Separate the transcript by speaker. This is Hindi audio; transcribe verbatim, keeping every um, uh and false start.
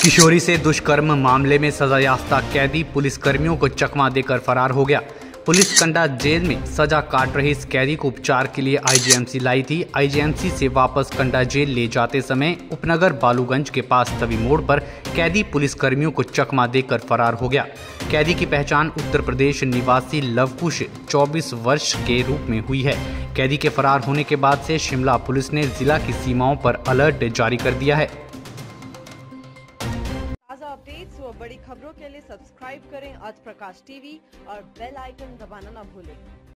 Speaker 1: किशोरी से दुष्कर्म मामले में सजायाफ्ता कैदी पुलिसकर्मियों को चकमा देकर फरार हो गया। पुलिस कंडा जेल में सजा काट रही इस कैदी को उपचार के लिए आईजीएमसी लाई थी। आईजीएमसी से वापस कंडा जेल ले जाते समय उपनगर बालूगंज के पास तवी मोड़ पर कैदी पुलिसकर्मियों को चकमा देकर फरार हो गया। कैदी की पहचान उत्तर प्रदेश निवासी लवकुश चौबीस वर्ष के रूप में हुई है। कैदी के फरार होने के बाद से शिमला पुलिस ने जिला की सीमाओं पर अलर्ट जारी कर दिया है।
Speaker 2: अपडेट्स व बड़ी खबरों के लिए सब्सक्राइब करें आज प्रकाश टीवी और बेल आइकन दबाना न भूलें।